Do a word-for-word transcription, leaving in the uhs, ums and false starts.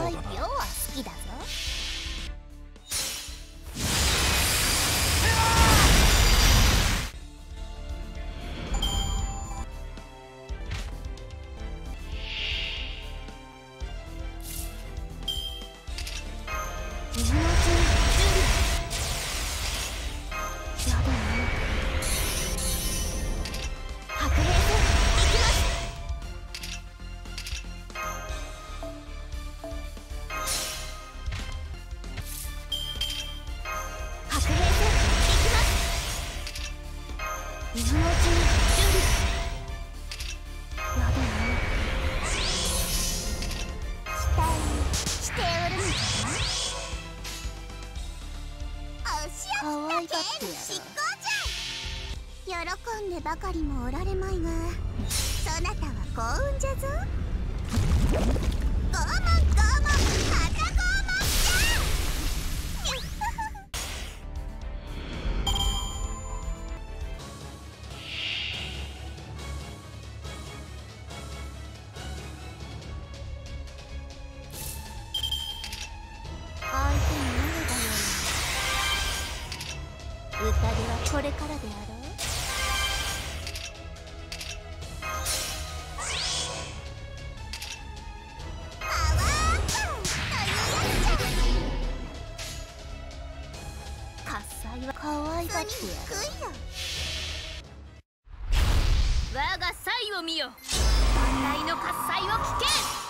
い量は好きだぞ。喜んでばかりもおられまいが、そなたは幸運じゃぞ。拷問拷問また拷問じゃ。相手になればよい。歌ではこれからであろう。可愛がってやる。 我が才を見よ。万来の喝采を聞け。